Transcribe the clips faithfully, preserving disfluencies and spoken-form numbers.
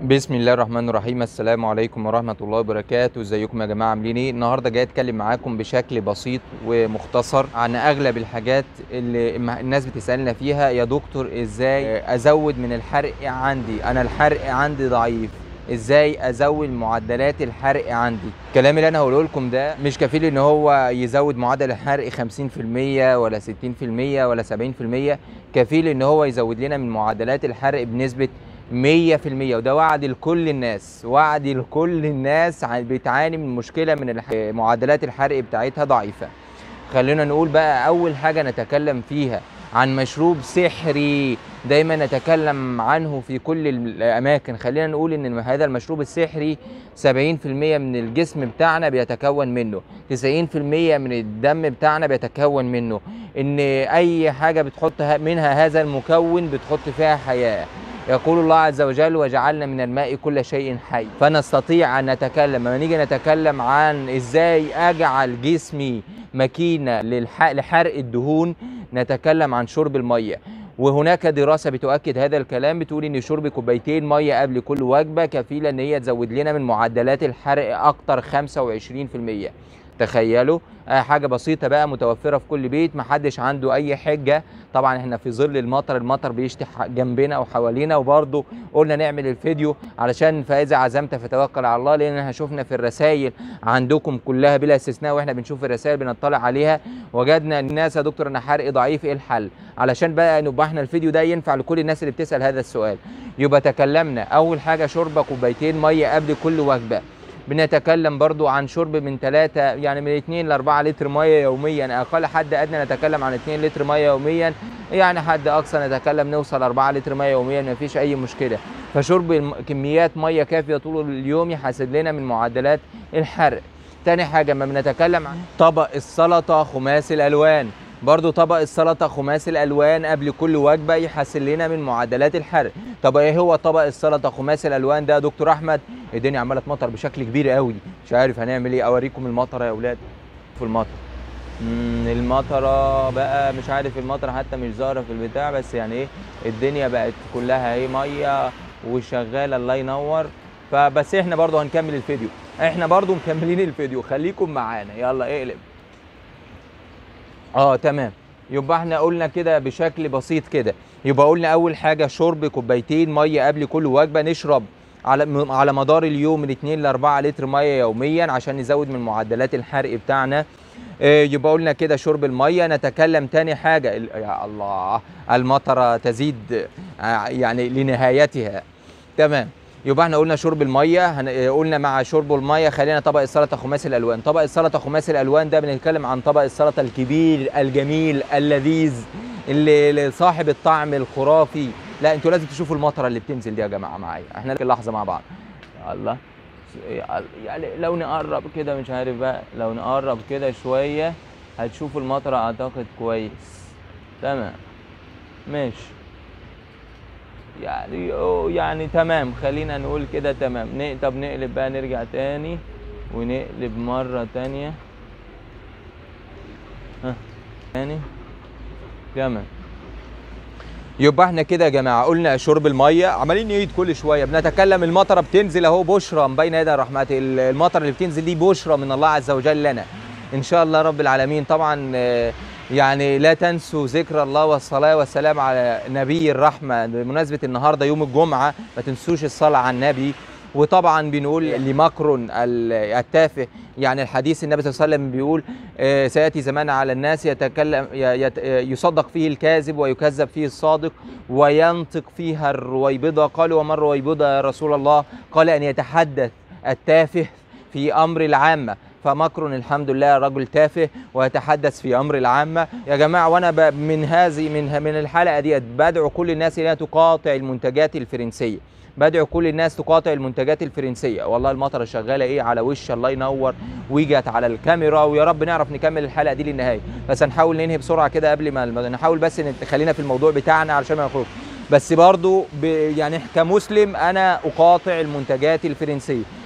بسم الله الرحمن الرحيم. السلام عليكم ورحمة الله وبركاته. ازيكم يا جماعة، عاملين ايه؟ النهارده جاي اتكلم معاكم بشكل بسيط ومختصر عن اغلب الحاجات اللي الناس بتسألنا فيها. يا دكتور ازاي ازود من الحرق عندي؟ انا الحرق عندي ضعيف، ازاي ازود معدلات الحرق عندي؟ الكلام اللي انا هقوله لكم ده مش كفيل ان هو يزود معدل الحرق خمسين في المية ولا ستين في المية ولا سبعين في المية، كفيل ان هو يزود لنا من معدلات الحرق بنسبة مية في المية. وده وعد لكل الناس، وعد لكل الناس بتعاني من مشكلة من الح... معدلات الحرق بتاعتها ضعيفة. خلينا نقول بقى أول حاجة نتكلم فيها عن مشروب سحري دايما نتكلم عنه في كل الأماكن. خلينا نقول إن هذا المشروب السحري سبعين في المية من الجسم بتاعنا بيتكون منه، تسعين في المية من الدم بتاعنا بيتكون منه. إن أي حاجة بتحط منها هذا المكون بتحط فيها حياة. يقول الله عز وجل: وجعلنا من الماء كل شيء حي. فنستطيع أن نتكلم لما نيجي نتكلم عن إزاي أجعل جسمي ماكينة لحرق الدهون، نتكلم عن شرب المية. وهناك دراسة بتؤكد هذا الكلام، بتقول إن شرب كوبايتين مية قبل كل وجبة كفيلة إن هي تزود لنا من معدلات الحرق أكتر خمسة وعشرين في المية. تخيلوا، حاجة بسيطة بقى متوفرة في كل بيت، محدش عنده أي حجة. طبعا احنا في ظل المطر، المطر بيشتي جنبنا وحوالينا، وبرضه قلنا نعمل الفيديو علشان فإذا عزمت فتوكل على الله، لأن احنا شفنا في الرسائل عندكم كلها بلا استثناء، واحنا بنشوف الرسائل بنطلع عليها، وجدنا الناس: يا دكتور أنا حرقي ضعيف، إيه الحل؟ علشان بقى نبقى احنا الفيديو ده ينفع لكل الناس اللي بتسأل هذا السؤال. يبقى تكلمنا أول حاجة شرب كوبايتين مية قبل كل وجبة. بنتكلم برضو عن شرب من ثلاثة يعني من اتنين ل أربعة لتر ميه يوميا، اقل حد ادنى نتكلم عن اتنين لتر ميه يوميا، يعني حد اقصى نتكلم نوصل أربعة لتر ميه يوميا، ما فيش اي مشكله. فشرب كميات ميه كافيه طول اليوم يحسن لنا من معدلات الحرق. تاني حاجه ما بنتكلم عن طبق السلطه خماسي الالوان، برضو طبق السلطه خماسي الالوان قبل كل وجبه يحسن لنا من معدلات الحرق. طب ايه هو طبق السلطه خماسي الالوان ده يا دكتور احمد؟ الدنيا عماله تمطر بشكل كبير قوي، مش عارف هنعمل ايه. اوريكم المطره يا اولاد، في المطر امم المطره بقى، مش عارف المطره حتى مش ظاهره في البتاع، بس يعني ايه، الدنيا بقت كلها ايه ميه وشغاله، الله ينور. فبس احنا برضو هنكمل الفيديو، احنا برضو مكملين الفيديو، خليكم معانا. يلا اقلب. اه تمام. يبقى احنا قلنا كده بشكل بسيط كده، يبقى قلنا اول حاجه شرب كوبايتين ميه قبل كل وجبه. نشرب على على مدار اليوم من اتنين ل أربعة لتر ميه يوميا عشان نزود من معدلات الحرق بتاعنا. اه يبقى قلنا كده شرب الميه. نتكلم تاني حاجه، يا الله المطره تزيد يعني لنهايتها. تمام. يبقى احنا قلنا شرب الميه، قلنا مع شرب الميه خلينا طبق السلطه خماسي الالوان. طبق السلطه خماسي الالوان ده بنتكلم عن طبق السلطه الكبير الجميل اللذيذ اللي صاحب الطعم الخرافي. لا انتوا لازم تشوفوا المطره اللي بتنزل دي يا جماعه معايا، احنا لحظه مع بعض. الله، يعني لو نقرب كده، مش عارف بقى، لو نقرب كده شويه هتشوفوا المطره اعتقد كويس. تمام ماشي، يعني يعني تمام، خلينا نقول كده تمام. طب نقلب بقى، نرجع تاني ونقلب مرة تانية. ها تاني تمام. يبقى احنا كده يا جماعة قلنا شرب المية، عمالين نعيد كل شوية بنتكلم. المطرة بتنزل اهو، بشرى من بين يدي الرحمة. المطرة اللي بتنزل دي بشرى من الله عز وجل لنا ان شاء الله رب العالمين. طبعا يعني لا تنسوا ذكر الله والصلاة والسلام على نبي الرحمة. بمناسبة النهاردة يوم الجمعة ما تنسوش الصلاة على النبي. وطبعا بنقول لمكرون التافه، يعني الحديث النبي صلى الله عليه وسلم بيقول سيأتي زمان على الناس يتكلم يصدق فيه الكاذب ويكذب فيه الصادق وينطق فيها الرويبضة. قالوا وما الرويبضة يا رسول الله؟ قال أن يتحدث التافه في أمر العامة. فمكرون الحمد لله رجل تافه ويتحدث في امر العامه يا جماعه. وانا من هذه من من الحلقه ديت بدعو كل الناس انها تقاطع المنتجات الفرنسيه، بدعو كل الناس تقاطع المنتجات الفرنسيه. والله المطره شغاله ايه على وش، الله ينور، وجت على الكاميرا، ويا رب نعرف نكمل الحلقه دي للنهايه. بس هنحاول ننهي بسرعه كده قبل ما نحاول، بس خلينا في الموضوع بتاعنا علشان ما نخرج. بس برضو يعني كمسلم انا اقاطع المنتجات الفرنسيه.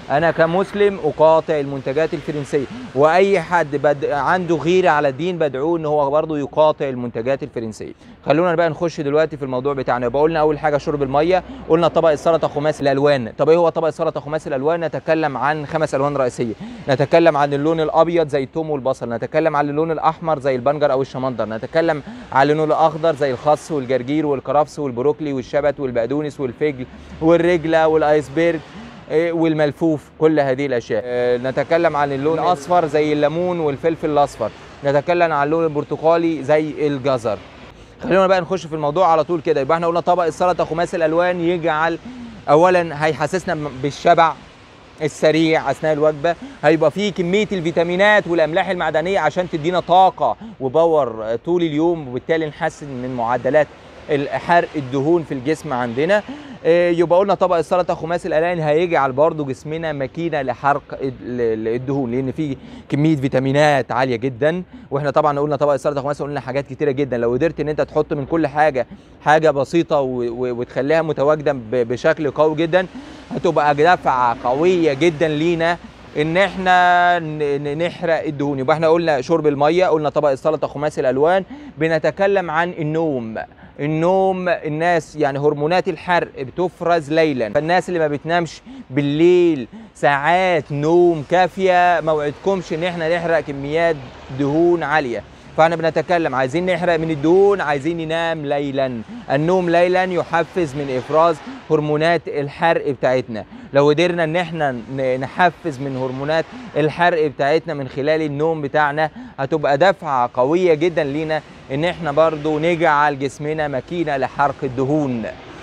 انا كمسلم اقاطع المنتجات الفرنسيه، واي حد بد... عنده غيره على الدين بدعوه ان هو برضه يقاطع المنتجات الفرنسيه. خلونا بقى نخش دلوقتي في الموضوع بتاعنا. يبقى قلنا اول حاجه شرب الميه، قلنا طبق السلطه خماسي الالوان. طب ايه هو طبق السلطه خماسي الالوان؟ نتكلم عن خمس الوان رئيسيه. نتكلم عن اللون الابيض زي الثوم والبصل، نتكلم عن اللون الاحمر زي البنجر او الشمندر، نتكلم عن اللون الاخضر زي الخس والجرجير والكرفس والبروكلي والشبت والبقدونس والفجل والرجله والايسبرج والملفوف، كل هذه الاشياء. نتكلم عن اللون الاصفر زي الليمون والفلفل الاصفر، نتكلم عن اللون البرتقالي زي الجزر. خلينا بقى نخش في الموضوع على طول كده. يبقى احنا قلنا طبق السلطه خماسي الالوان يجعل اولا هيحسسنا بالشبع السريع اثناء الوجبه، هيبقى فيه كميه الفيتامينات والاملاح المعدنيه عشان تدينا طاقه وباور طول اليوم، وبالتالي نحسن من معدلات حرق الدهون في الجسم عندنا. يبقى قلنا طبق السلطه خماسي الالوان هيجعل برضو جسمنا ماكينه لحرق الدهون، لان فيه كميه فيتامينات عاليه جدا. واحنا طبعا قلنا طبق السلطه خماسي قلنا حاجات كتيره جدا، لو قدرت ان انت تحط من كل حاجه حاجه بسيطه وتخليها متواجده بشكل قوي جدا، هتبقى دفعه قويه جدا لينا ان احنا نحرق الدهون. يبقى احنا قلنا شرب الميه، قلنا طبق السلطه خماسي الالوان. بنتكلم عن النوم. النوم، الناس يعني هرمونات الحرق بتفرز ليلا، فالناس اللي ما بتنامش بالليل ساعات نوم كافيه ما وعدكمش ان احنا نحرق كميات دهون عاليه. فاحنا بنتكلم عايزين نحرق من الدهون، عايزين ننام ليلا. النوم ليلا يحفز من افراز هرمونات الحرق بتاعتنا. لو قدرنا ان احنا نحفز من هرمونات الحرق بتاعتنا من خلال النوم بتاعنا، هتبقى دفعه قويه جدا لينا ان احنا برضو نجعل جسمنا ماكينه لحرق الدهون.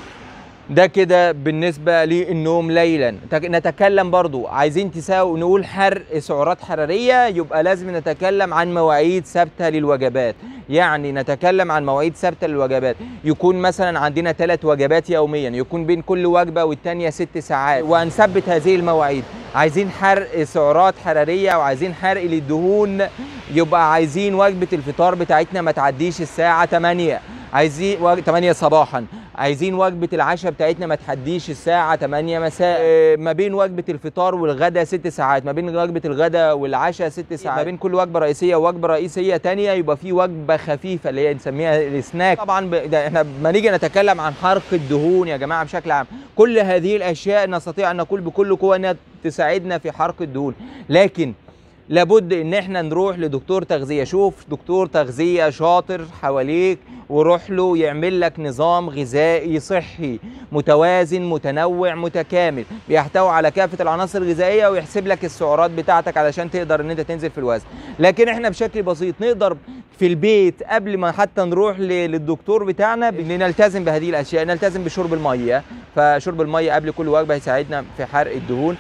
ده كده بالنسبة للنوم ليلا. نتكلم برضو عايزين تساوي نقول حرق سعرات حرارية، يبقى لازم نتكلم عن مواعيد ثابتة للوجبات. يعني نتكلم عن مواعيد ثابتة للوجبات، يكون مثلا عندنا ثلاث وجبات يوميا، يكون بين كل وجبة والتانية ست ساعات، وهنثبت هذه المواعيد. عايزين حرق سعرات حرارية وعايزين حرق للدهون، يبقى عايزين وجبة الفطار بتاعتنا ما تعديش الساعة تمانية، عايزين تمانية صباحا. عايزين وجبة العشاء بتاعتنا ما تحديش الساعة تمانية مساء. ما بين وجبة الفطار والغداء ست ساعات، ما بين وجبة الغداء والعشاء ست ساعات، ما بين كل وجبة رئيسية ووجبة رئيسية تانية يبقى في وجبة خفيفة اللي هي نسميها السناك. طبعا ب... احنا لما نيجي نتكلم عن حرق الدهون يا جماعة بشكل عام، كل هذه الأشياء نستطيع أن نقول بكل قوة أنها تساعدنا في حرق الدهون، لكن لابد ان احنا نروح لدكتور تغذيه. شوف دكتور تغذيه شاطر حواليك وروح له يعمل لك نظام غذائي صحي متوازن متنوع متكامل، بيحتوي على كافه العناصر الغذائيه، ويحسب لك السعرات بتاعتك علشان تقدر ان انت تنزل في الوزن. لكن احنا بشكل بسيط نقدر في البيت قبل ما حتى نروح للدكتور بتاعنا نلتزم بهذه الاشياء. نلتزم بشرب الميه، فشرب الميه قبل كل وجبه هيساعدنا في حرق الدهون.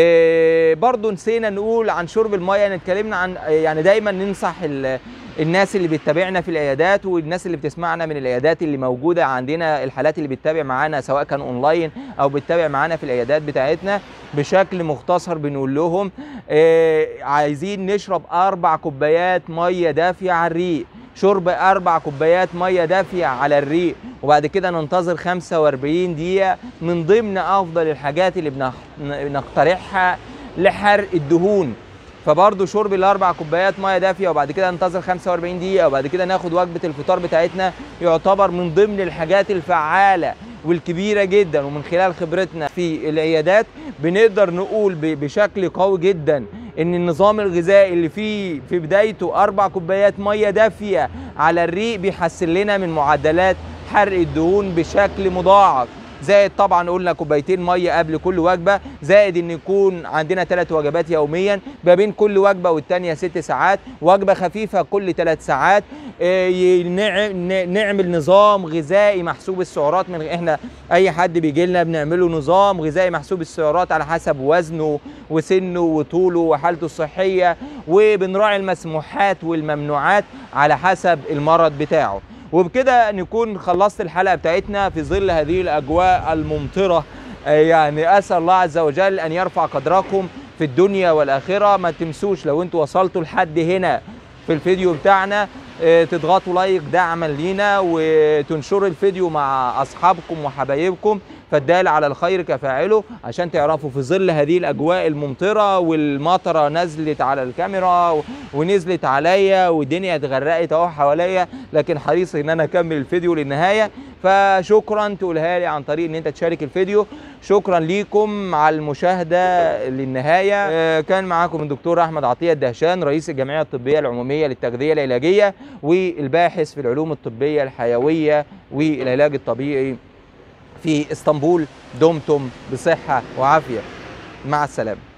إيه برضو نسينا نقول عن شرب الميه، اتكلمنا عن يعني دايما ننصح الناس اللي بتتابعنا في العيادات والناس اللي بتسمعنا من العيادات اللي موجوده عندنا، الحالات اللي بتتابع معانا سواء كان اونلاين او بتتابع معانا في العيادات بتاعتنا، بشكل مختصر بنقول لهم إيه عايزين نشرب اربع كوبايات ميه دافيه على الريق. شرب اربع كوبايات ميه دافيه على الريق وبعد كده ننتظر خمسة وأربعين دقيقه، من ضمن افضل الحاجات اللي بنقترحها لحرق الدهون. فبرضه شرب الاربع كوبايات ميه دافيه وبعد كده ننتظر خمسة وأربعين دقيقه وبعد كده ناخد وجبه الفطار بتاعتنا، يعتبر من ضمن الحاجات الفعاله والكبيره جدا. ومن خلال خبرتنا في العيادات بنقدر نقول بشكل قوي جدا ان النظام الغذائي اللي فيه في بدايته اربع كوبايات ميه دافيه على الريق بيحسن لنا من معدلات حرق الدهون بشكل مضاعف. زائد طبعا قلنا كوبايتين ميه قبل كل وجبه، زائد ان يكون عندنا ثلاث وجبات يوميا ما بين كل وجبه والثانيه ست ساعات، وجبه خفيفه كل ثلاث ساعات. نعمل نظام غذائي محسوب السعرات. من احنا اي حد بيجي لنا بنعمله نظام غذائي محسوب السعرات على حسب وزنه وسنه وطوله وحالته الصحيه، وبنراعي المسموحات والممنوعات على حسب المرض بتاعه. وبكده نكون خلصت الحلقه بتاعتنا في ظل هذه الاجواء الممطره. يعني اسال الله عز وجل ان يرفع قدركم في الدنيا والاخره. ما تنسوش لو انتوا وصلتوا لحد هنا في الفيديو بتاعنا تضغطوا لايك دعما لينا، وتنشروا الفيديو مع اصحابكم وحبايبكم فالدال على الخير كفاعله، عشان تعرفوا في ظل هذه الاجواء الممطره والمطره نزلت على الكاميرا ونزلت عليا والدنيا اتغرقت اهو حواليا، لكن حريص ان انا اكمل الفيديو للنهايه. فشكرا تقولها لي عن طريق ان انت تشارك الفيديو. شكرا ليكم على المشاهده للنهايه. كان معاكم الدكتور احمد عطيه الدهشان، رئيس الجمعيه الطبيه العموميه للتغذيه العلاجيه والباحث في العلوم الطبيه الحيويه والعلاج الطبيعي في اسطنبول. دمتم بصحه وعافيه، مع السلامه.